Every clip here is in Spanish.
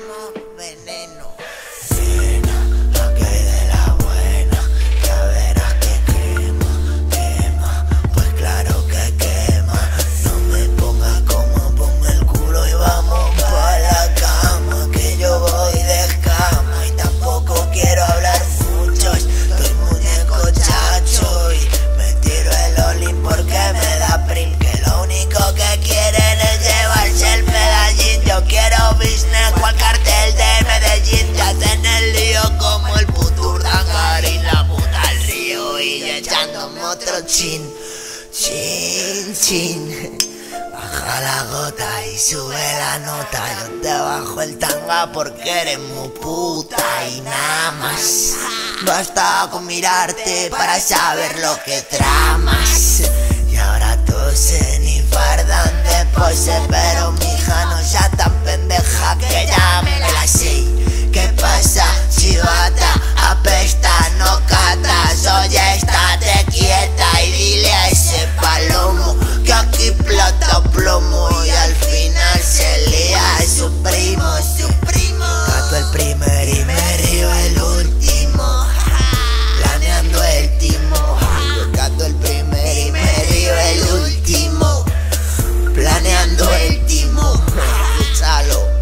somos veneno. Nena, aquí hay de la buena, ya verás que quema, quema, pues claro que quema. No me pongas como pongo el culo y vamos pa' la cama, que yo voy de escama y tampoco quiero hablar mucho. Estoy muñeco chacho y me tiro el olín porque me da prim, que lo único que quieren es llevarse el medallín. Yo quiero business cual cartel de Medellín, te hacen el lío como el puto Urdangarín, la puta al río y yo echándome otro chin, chin, chin. Baja la gota y sube la nota, yo te bajo el tanga porque eres muy puta y nada más. Basta con mirarte para saber lo que tramas. Y ahora tosen y fardan de pose, pero mi hija no sea tan pendeja que ya me la sé. ¿Qué pasa, chivata? Apesta, no catas. Oye, estate quieta y dile a ese palomo que aquí plata plomo y al final se lía su primo, su primo. Gato el primer y me río el último, planeando el timo. Gato el primer y me río el último, planeando el timo. Escúchalo.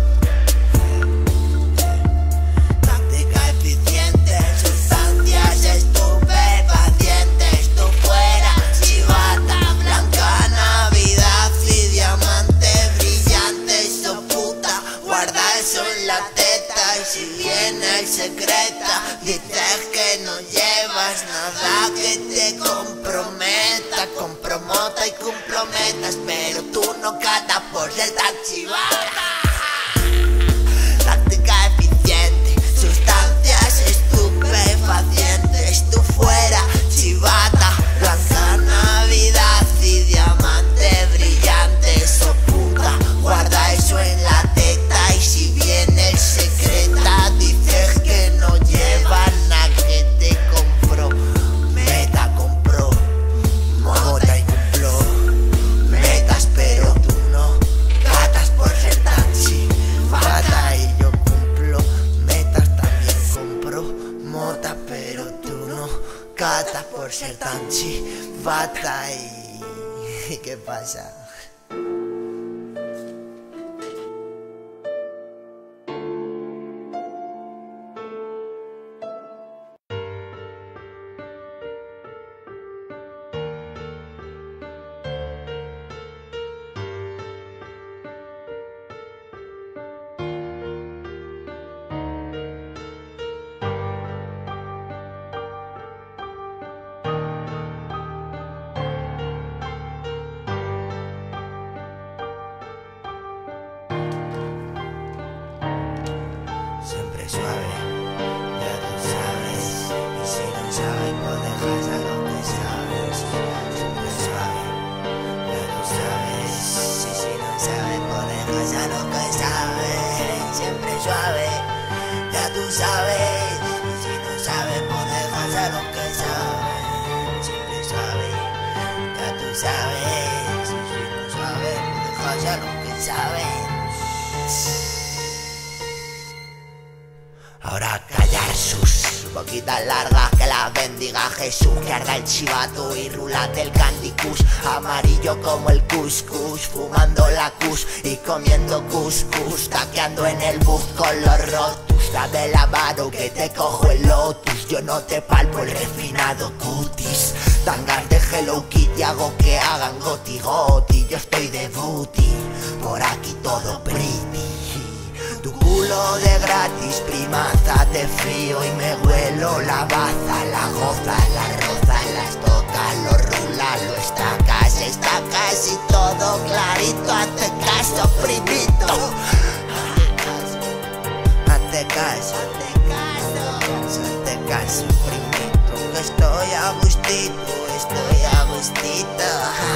Táctica eficiente, sustancias estupefacientes. Tú fuera, chivata, blanca Navidad y diamante brillante. Eso puta, guarda eso en la teta. Y si viene el secreta, dices que no llevas nada que te comprometa. Compro mota y cumplo metas, pero tú no catas por ser tan chivata. Táctica eficiente, sustancias estupefacientes. Tú fuera, chivata, blanca Navidad y diamante brillante. Eso puta, guarda eso en la teta. Y si viene el secreta, dices que no lleva nada que te compró. Meta compró, mota y cumplo metas, pero tú no catas por ser tan chivata. Y yo cumplo metas, también compro mota, pero tú no catas por ser tan chivata. ¿Y qué pasa? Siempre suave, ya tú sabes. Y si no sabes, pues dejas a lo que sabes. Siempre suave, ya tú sabes. Y si no sabes, pues dejas a lo que sabes. Siempre suave, ya tú sabes. Y si no sabes, pues dejas a lo que sabes. Siempre suave, ya tú sabes. Y si no sabes, pues dejas a lo que sabes. Ahora callar sus boquitas largas, que las bendiga Jesús. Que arda el chivato y rulate el Candy Kush, amarillo como el couscous, fumando la kush y comiendo couscous, taqueando en el bus con los rotus. Dame la mano que te cojo el lotus, yo no te palpo el refinado cutis. Tangas de Hello Kitty hago que hagan goti goti, yo estoy de booty, por aquí todo pretty. Tu culo de gratis, primaza, te frío y me huelo la baza. La goza, la roza, la estoca, lo rula, lo estacas. Está casi todo clarito, hazte caso, primito. Hazte caso, hazte caso, primito. Que estoy a gustito, estoy a gustito.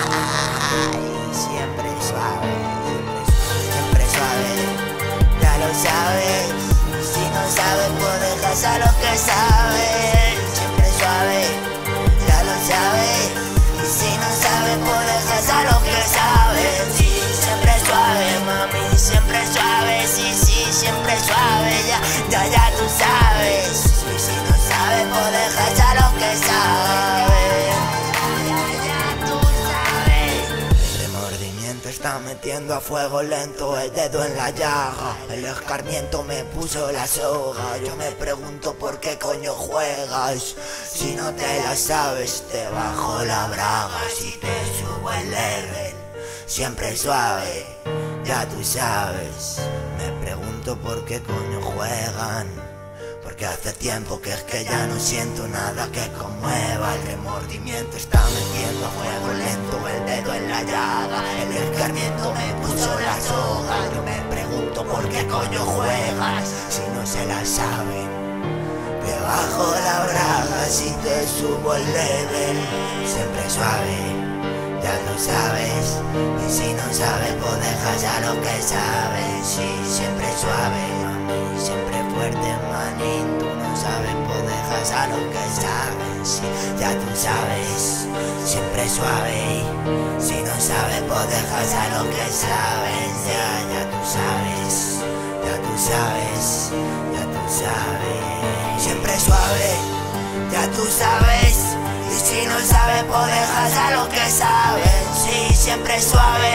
Siempre suave, siempre suave. Ya lo sabes, si no sabes, pues dejas a los que saben. Siempre suave, ya lo sabes. Y si no sabes, pues dejas a los que saben. Sí, siempre suave, mami, siempre suave. Sí, sí, siempre suave, ya tú sabes. Y si no sabes, pues deja ya lo que sabes. Ya tú sabes. El remordimiento está metiendo a fuego lento el dedo en la llaga. El escarmiento me puso la soga. Yo me pregunto por qué coño juegas. Si no te la sabes, te bajo la braga. Si te subo el level, siempre suave, ya tú sabes. Me pregunto por qué coño juegan, porque hace tiempo que es que ya no siento nada que conmueva. El remordimiento está metiendo a fuego lento el dedo en la llaga. El escarmiento me puso la soga. Yo me pregunto por qué coño juegas. Si no se la saben, te bajo la braga. Si te subo el level, siempre suave, ya lo sabes. Y si no sabes, pues deja ya lo que sabes. Sí, siempre suave, mami, siempre fuerte, manín. Tú no sabes, pues deja ya lo que sabes. Sí, ya tú sabes, siempre suave. Si no sabes, pues deja ya lo que sabes. Ya tú sabes, ya tú sabes, ya tú sabes. Siempre suave, ya tú sabes. Y si no sabes, pues deja ya lo que sabes. Sí, siempre suave.